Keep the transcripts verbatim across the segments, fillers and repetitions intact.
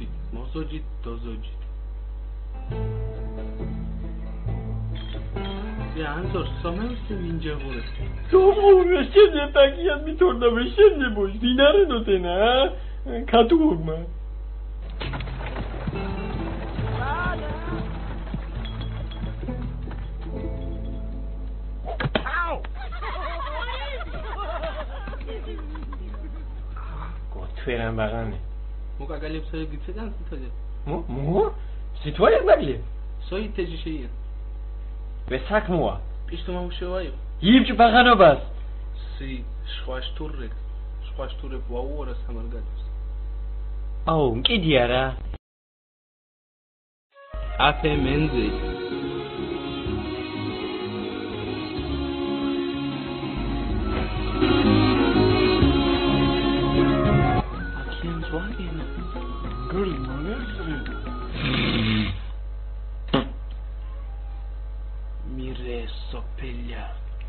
ზოჯით, მოზოჯით, დოზოჯით. ზე ანზორ სომევსი მინჯაღურე. სომოვე შენე ტაკიან მithorda ვეშენე ბოშ დინარე ნოტენა ქატუგმა. Feren bagane. Muka galip soyu gitsen sitacı. Mu? Mu? Sitvoye bagli. Soyu teci şeyi. Ve sakmua. Piştuma muşevayı. Yibci bagano bas. Si şvaş turrek. Şvaş turrek vaura samargadus. Au, nkidiyara. Afe menzi. Gül manesi. Mire sopelya.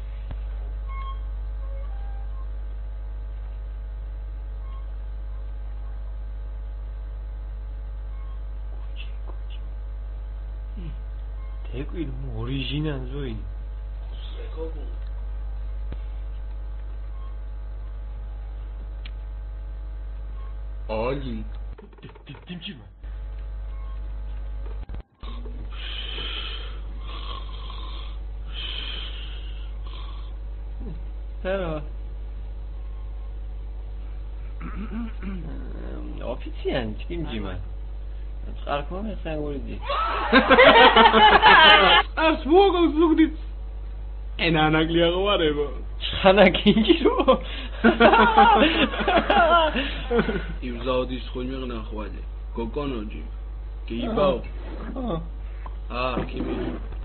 Teguil mu orijinal zoin. Sekobu. Ali. Dimci mi? Merhaba. Ofisyen, kimciyim ben? Arkama sen orada. Ars vogel zoek dit. En anak liya var ebo. Sana kinci o. İmzaudis xoymiğna xvali. Kokonoji. Kibao. Ah, kimi.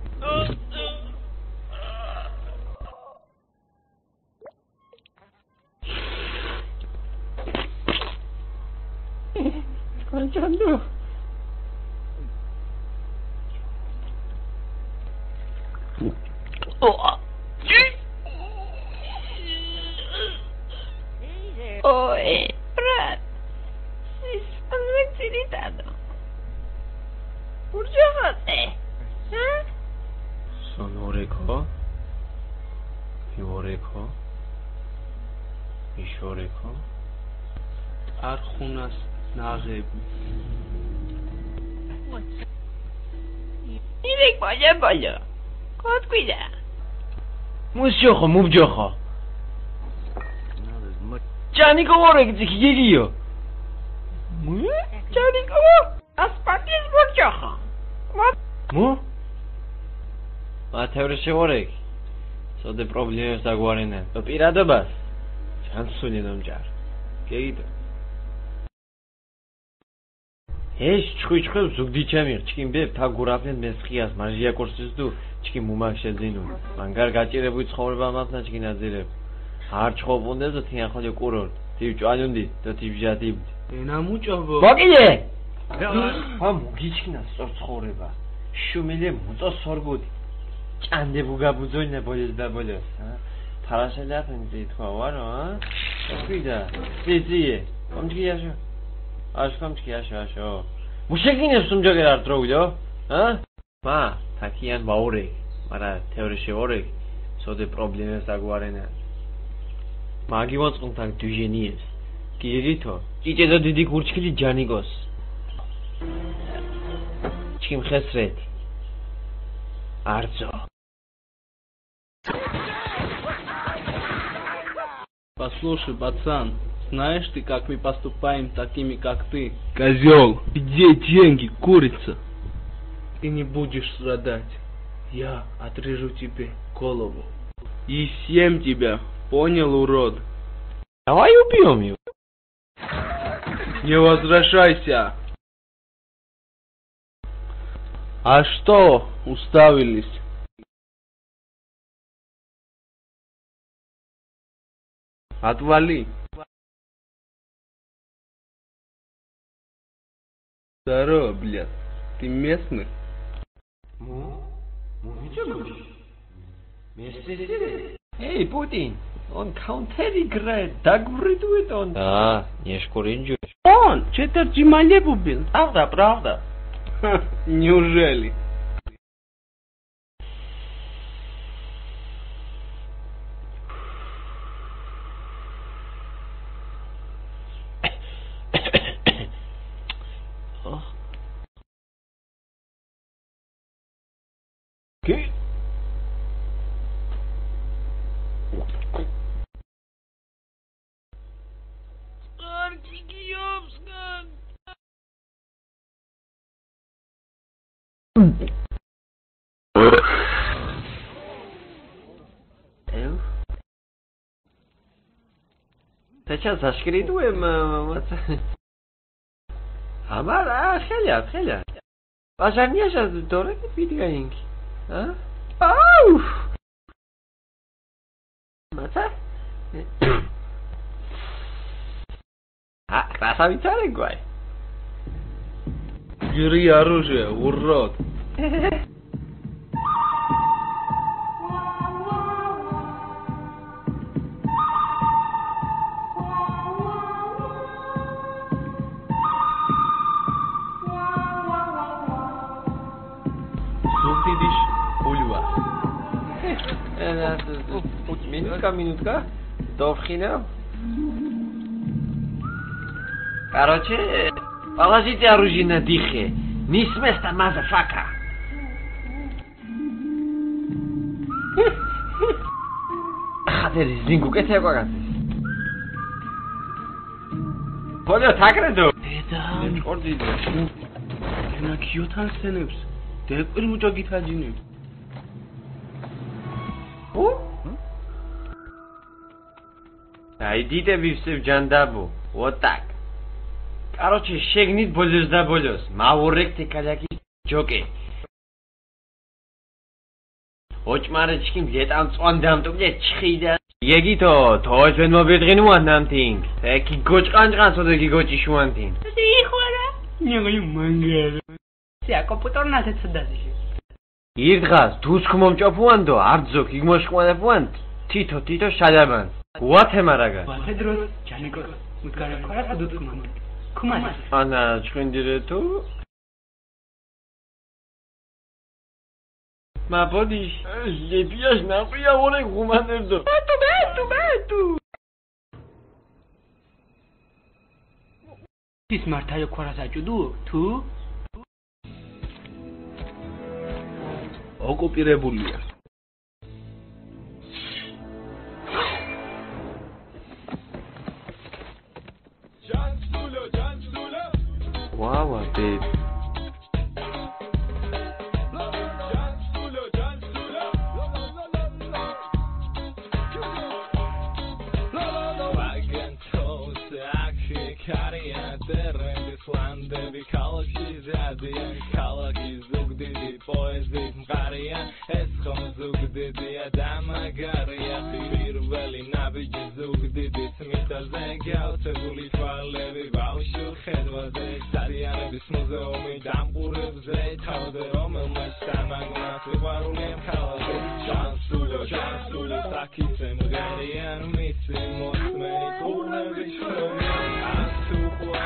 Konçandu. Oh. Oi, Brad. Si sono irritato. Pur giovane. Eh? Sono reko. Fioreko. Ishoreko. Arxunas nağebi. İrek boya boya. Kot kuida. Musyoxo, mubjoxo. Caniko oraya geliyor. Mu? Caniko. Aspatis mubjoxo. Mu? Ma tevrişe oraya. Sode problemi zaguarenen. Pirada bas. Chansuli nomjar. Geydi. Heç ჩხვი ჩხვი ზუგდიჩემი ჩკიმ ბე ფაგურაფენ მესხიას მაჟია კურსის თუ ჩკიმ მუმაქ შეძინუ მან გარ გაჭირებუი ცხოვრება მასნა ჩკინ აძირებ არ ჩხობუნდეს და თიან ხოლე კურორ თივ ჭვალუნდი და თივ ჟატი ენა მუჭობო მოკიდე ა მოგიჩკინა სწორ ცხოვრება შუმილე მუწო სორგუდი ჭანდე ბუგაბუძოინე ბოლეს და ბოლეს ა თარაშელაფენ დი თქვა ვარო ა ვიდა ძიძიე კომჯგიაშო Aşkamçki yaşa yaşa. Muşekine sumcager artrovido, ha? Ma, takian baurek, mara teorişe orek, sode probleme zaguarene. Magi vonsqum tak düjenies. Gigito, ჭიჭედა დიდი გურჩქილი ჯანიგოს. Чким хесрет. Арцо. Послушай, пацан. Знаешь ты, как мы поступаем такими, как ты? Козел, где деньги, курица? Ты не будешь страдать. Я отрежу тебе голову. И съем тебя. Понял, урод? Давай убьем его. Не возвращайся. А что уставились? Отвали. Здорово, блядь. Ты местный? Му? Му ничего? Местный? Эй, Путин! On counteri grad, dagvriduit on. Da, ești curingiu. Он, четверти малебу был. Правда, правда. Неужели? কি? Eu? Ты сейчас зашкридуем, Амар, а, خیلی خیلی باشرنیش از دوره بیدگاینگ ها؟ آو مثلا а, красавица регуай. Бери оружие, урод. Субтидиш ульва. Минутка, минутка. Довхина. Короче, положите оружие на дихе. Не с места, мазафака. Хадер, зингу, ке те гогатес? Полё, такредо. Дедам. Ордидо. ენა ქიოთან სცენებს დეკვირ მუჭო გითაჯინებ ო? აიდიდე ვისებ ჯანდაბო вот так короче შეგნით ბოლოს და ბოლოს მაურეკ თეკალაკი ჯოკე ოჭმარეჩკი მლეტან წვანდამტო ბლე ჩხიდა ეგითო თოჯენ მობედღინუან ნამთინგ ეკი გოჭყანჭყან სოდეგი გოჭიშუანთინ იხوارა ნიოი მანგარა სია კომპიუტერნა თეცდაზი ირდღას თუსქ მომჭოფუანდო არძოქ იგ მოშყვანებუან თითო თითო შალაბან უათე მარაგა ვათე დროს ჯანიკო მუდგარა ყარა დუთკმან ქუმას ანა ჭვინდირეთო მა ბოდი ჟებიაშ ნაყია ორე გუმანერდო ბატუ ბატუ ბატუ ის მართაიო ყარას აჭუდუ თუ ოკუპირებულია ვავა ბებ Islandები ქალაქში ზადიან ქალაქი ზუგდიდი პოეზიის მყარია ეს ხომ ზუგდიდია და მაგარია პირველი ნაბიჯი ზუგდიდის მიწაზე გაოცებული თვალები ბავშვ ხედვაზე სარიანების მუზეუმი დამყურებზე თავზე რომელმაც სამაგნა სიყვარული მხალაზე შანსულო შანსულო საკითხი მღერიან მისი მოსმენი კურნები შრომიან ასუყვა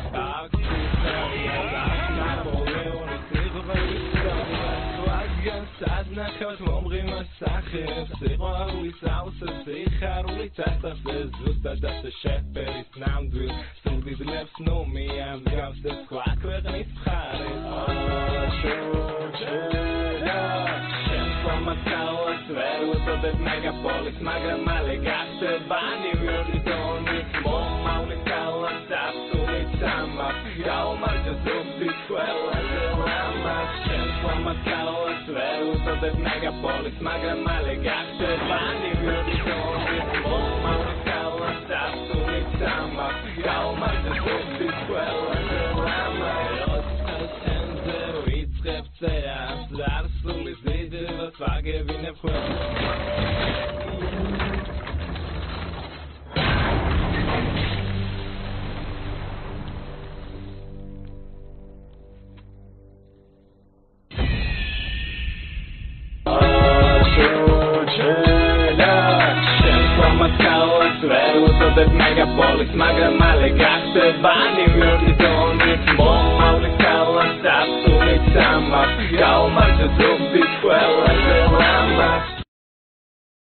ნახევთ მომღიმას სახეს სიყვარულის ავსეს სიხარული წასწასე ზუსტად ასე შეფერის ნამდვილ სულდიდლებს ნომია მსგავსე სხვა ქვეყნის მხარეს შუჩელა შენ სამაკალას ვერ უწოდებ მეგაპოლის მაგრამ მალე გახდება ნიუ-იორკის დონის მომავლის კალას აბსოლუტ სამას გაუმარჯოს ზუგდის ყველაზე ლამას შენ სამაკალას ვერ უწოდებ მეგაპოლის მაგრამ მალე გახდება ნიუ-იორკის დონის მომავლის კალას აბსოლუტ სამას გაუმარჯოს ზუგდის ყველაზე ლამას როცენზე ვიწყებ წერას ზარსულის დიდებას ვაგებინებ ხოლმე Shut ვეცდობდეთ მეგაპოლის მაგრამ მალე გახდება ნიუ-იორკის დონის მომავლის ქალაქს აბსოლუტ სამას გაუმართლეთ რუბის ყველაზე ლამაზ